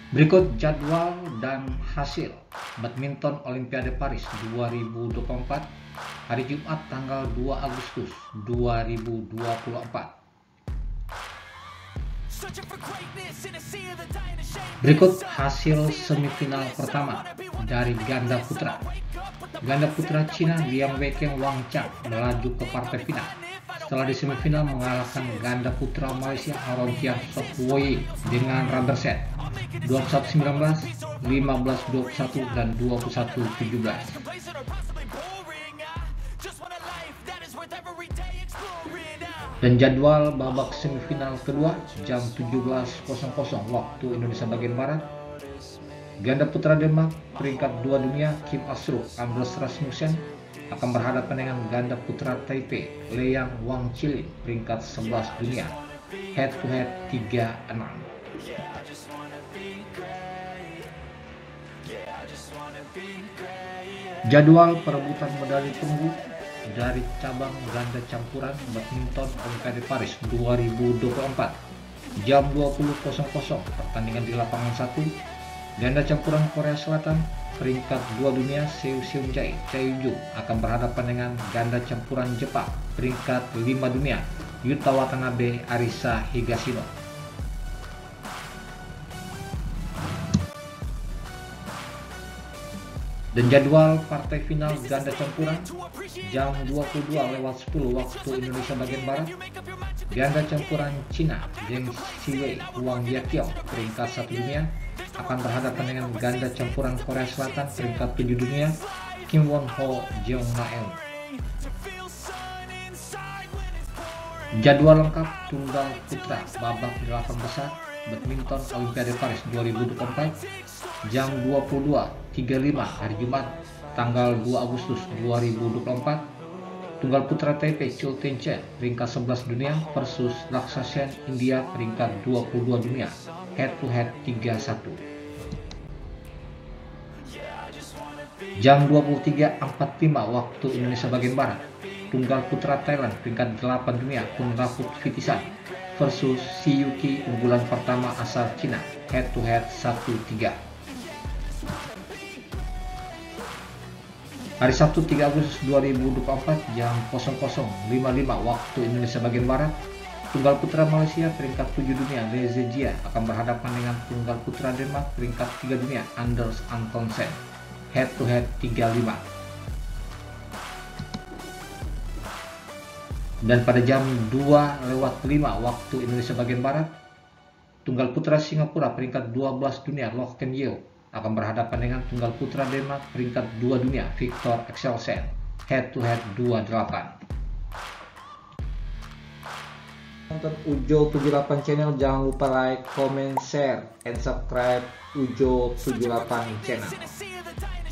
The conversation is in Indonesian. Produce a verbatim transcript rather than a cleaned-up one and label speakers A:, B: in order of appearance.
A: Berikut jadwal dan hasil badminton Olimpiade Paris dua ribu dua puluh empat hari Jumat tanggal dua Agustus dua ribu dua puluh empat. Berikut hasil semifinal pertama dari ganda putra. Ganda putra Cina Liang Weqiang Wang Chang melaju ke partai final setelah di semifinal mengalahkan ganda putra Malaysia Aaron Tian Sok Woi dengan rubber set dua puluh satu sembilan belas, lima belas dua puluh satu, dan dua puluh satu tujuh belas. Dan jadwal babak semifinal kedua jam tujuh belas waktu Indonesia bagian Barat. Ganda putra Denmark peringkat dua dunia Kim Astrup Anders Rasmussen akan berhadapan dengan ganda putra Taipei Liang Wang Chilin peringkat sebelas dunia, head to head tiga enam. Jadwal perebutan medali perunggu dari cabang ganda campuran badminton Olimpiade Paris dua ribu dua puluh empat jam dua puluh pertandingan di lapangan satu. Ganda campuran Korea Selatan peringkat dua dunia Seo Seung Jae Chae Ju akan berhadapan dengan ganda campuran Jepang peringkat lima dunia Yuta Watanabe Arisa Higashino. Dan jadwal partai final ganda campuran jam dua puluh dua lewat sepuluh waktu Indonesia bagian Barat. Ganda campuran Cina Zheng Siwei Huang Yaqiong peringkat satu dunia akan berhadapan dengan ganda campuran Korea Selatan peringkat tujuh dunia Kim Won Ho Jeong Na-eun. Jadwal lengkap tunggal putra babak delapan besar badminton Olimpiade Paris dua ribu dua puluh empat jam dua puluh dua tiga puluh lima hari Jumat tanggal dua Agustus dua ribu dua puluh empat. Tunggal putra Taipei Chou Tien-chen peringkat sebelas dunia versus Laksa Sen India peringkat dua puluh dua dunia, head to head tiga satu. Jam dua puluh tiga empat puluh lima waktu Indonesia bagian Barat. Tunggal putra Thailand peringkat delapan dunia Punraput Phithisan versus Si Yuki unggulan pertama asal Cina, head to head satu tiga. Hari Sabtu tiga Agustus dua ribu dua puluh empat jam nol nol lima puluh lima waktu Indonesia bagian Barat. Tunggal putra Malaysia peringkat tujuh dunia Lee Zejia akan berhadapan dengan tunggal putra Denmark peringkat tiga dunia Anders Antonsen, head to head tiga lima. Dan pada jam dua lewat lima waktu Indonesia bagian Barat, tunggal putra Singapura peringkat dua belas dunia Loh Ken Yeoh akan berhadapan dengan tunggal putra Denmark peringkat dua dunia Victor Axelsen, head to head dua delapan. Nonton Ujo tujuh delapan channel, jangan lupa like, comment, share, and subscribe Ujo tujuh delapan channel.